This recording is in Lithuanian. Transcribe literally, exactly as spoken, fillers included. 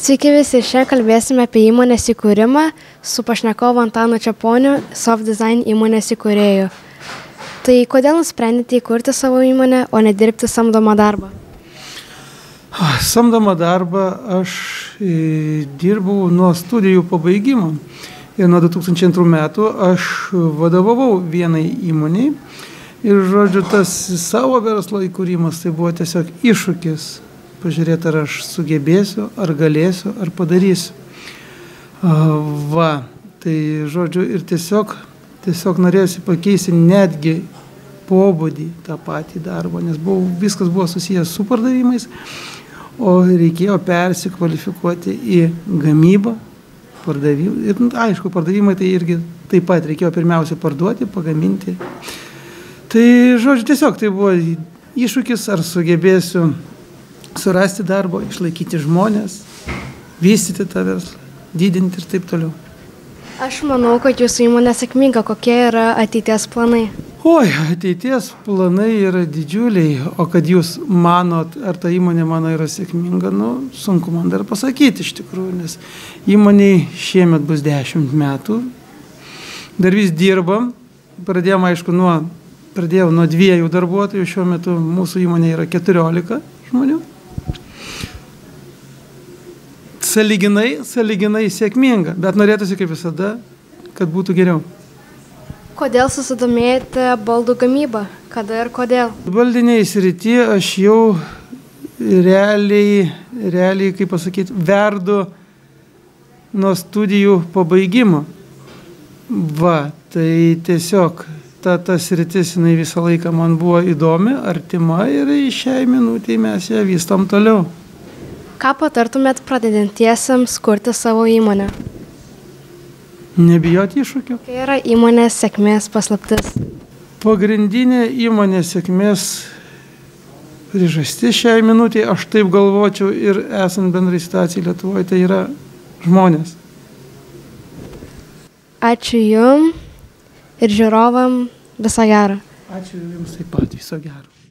Sveiki visi, šiandien kalbėsime apie įmonės įkūrimą su pašnekovu Antanu Čeponiu, Soft Design įmonės įkūrėju. Tai kodėl nusprendėte įkurti savo įmonę, o ne dirbti samdomą darbą? Samdomą darbą aš dirbau nuo studijų pabaigimo. Ir nuo du tūkstančiai antrų metų aš vadovavau vienai įmoniai. Ir, žodžiu, tas savo verslo įkūrimas tai buvo tiesiog iššūkis. Pažiūrėti, ar aš sugebėsiu, ar galėsiu, ar padarysiu. Va, tai, žodžiu, ir tiesiog, tiesiog norėjusi pakeisti netgi pobūdį tą patį darbą, nes buvo, viskas buvo susijęs su pardavimais, o reikėjo persikvalifikuoti į gamybą, pardavimą. Ir, aišku, pardavimai tai irgi taip pat reikėjo pirmiausia parduoti, pagaminti. Tai, žodžiu, tiesiog tai buvo iššūkis, ar sugebėsiu surasti darbo, išlaikyti žmonės, vystyti tą verslą, didinti ir taip toliau. Aš manau, kad jūsų įmonė sėkminga. Kokie yra ateities planai? Oi, ateities planai yra didžiuliai, o kad jūs manot, ar ta įmonė mano yra sėkminga, nu, sunku man dar pasakyti iš tikrųjų, nes įmoniai šiemet bus dešimt metų, dar vis dirbam, pradėjom, aišku, nuo, pradėjau nuo dviejų darbuotojų, šiuo metu mūsų įmonė yra keturiolika žmonių. Saliginai, saliginai sėkminga, bet norėtųsi kaip visada, kad būtų geriau. Kodėl susidomėjote baldų gamybą? Kada ir kodėl? Baldiniai srity aš jau realiai, realiai, kaip pasakyti, verdu nuo studijų pabaigimo. Va, tai tiesiog ta, ta sritis, jinai visą laiką man buvo įdomi, artima ir šiai minutei mes ją vystom toliau. Ką patartumėt pradedantiesiems kurti savo įmonę? Nebijoti iššūkių. Kokia yra įmonės sėkmės paslaptis? Pagrindinė įmonės sėkmės priežastis šiai minutei, aš taip galvočiau ir esant bendrai situacijai Lietuvoje, tai yra žmonės. Ačiū Jums ir žiūrovam, viso gero. Ačiū Jums taip pat, viso gero.